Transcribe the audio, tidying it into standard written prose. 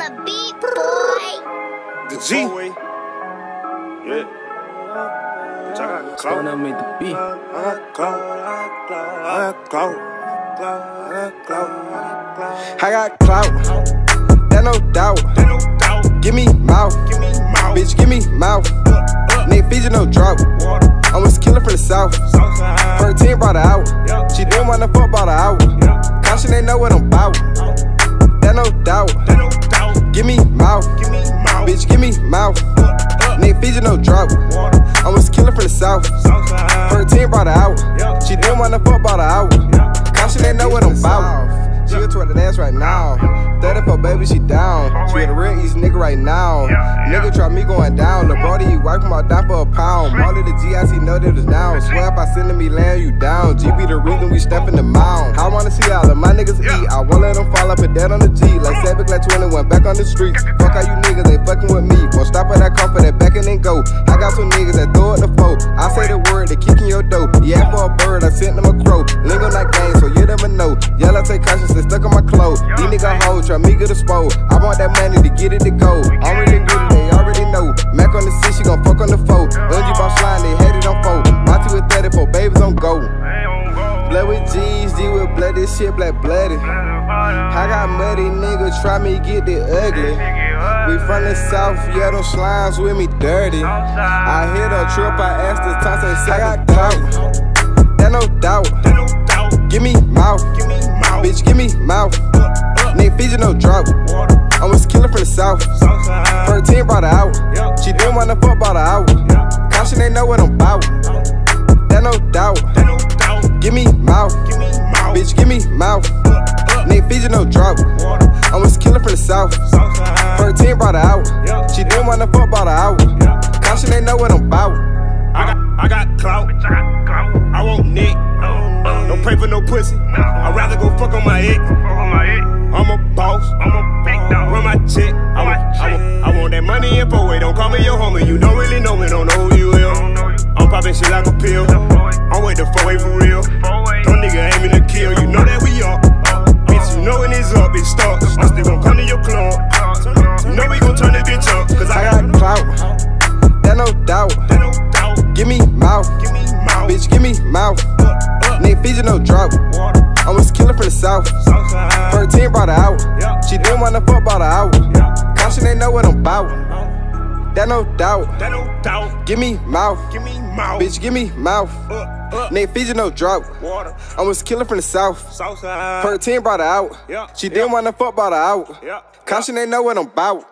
the beat, boy. The G. Yeah. Bitch, I got clout. Gonna make the beat. I got clout. I got clout, that no doubt. Give me mouth, bitch, give me mouth. Nigga feed you no drought. I was killer from the south. Her team brought her out. She didn't wanna fuck, brought her out. Caution, they know what I'm about. That no doubt. Give me mouth, bitch, give me mouth. Nigga feed you no drought. I was killer from the south. Her team brought her out. She didn't wanna fuck, brought her out. Caution, they know what I'm about. She a twerk the dance right now. 34 baby, she down. She a real East nigga right now. Nigga try me going down. The brody, you wipe him out down for a pound. All of the GIC know that it's now. Swear if I send me laying you down. G be the reason we step in the mound. I wanna see all of my niggas eat. I won't let them fall up and dead on the G. Like Savic, like 21, back on the streets. Fuck all you niggas, ain't fucking with me. Won't stop at that comfort, that back and then go. I got some niggas that throw it the foe. I say the word, they kicking your dough. Yeah, for a bird, I sent them a crow. Lingo like gang, so you never know. Yellow take cautious, they stuck on my clothes. These niggas hoes, try me get a spole. I want that money to get it to go. I'm really good, they already know. Mac on the C, she gon' fuck on the foe. Unji boss line, they had it on foe. My 2 with 34, babies on go. Blood with G's, G with blood, this shit black bloody. I got muddy niggas, try me get it ugly. We from the south, yeah, those slimes with me dirty. I hit a trip, I asked the time, say I got clout. That no doubt. Give me mouth, bitch, give me mouth. Nigga feed you no drought. I was killer from the south. Her team brought her out. She didn't wanna fuck, brought her out. Caution, they know what I'm about. That no doubt. Give me mouth, bitch, give me mouth. Nigga feed you no drought. I was killer from the south. Her team brought her out. She didn't wanna fuck, brought her out. Caution, they know what I'm about. I got clout. I want Nick. Don't pray for no pussy. I'd rather go fuck on my ex. I'm a boss. Run my check. I want that money in 4-way. Don't call me your homie. You don't really know me. Don't know who you is. I'm popping shit like a pill. I'm with the 4-way for real. Don't nigga aiming to kill. You know that we up. Bitch, you know when it's up, it starts. I still gon' come to your club. You know we gon' turn this bitch up. Cause I got clout. That no doubt. Give me mouth, bitch, give me mouth. Nigga feed you no drought. I was killer from the south. Her team brought her out. She didn't wanna fuck, brought her out. Caution, they know what I'm about. That no doubt. Give me mouth, bitch, give me mouth. Nigga feed you no drought. I was killer from the south. Her team brought her out. She didn't wanna fuck, brought her out. Caution, they know what I'm about.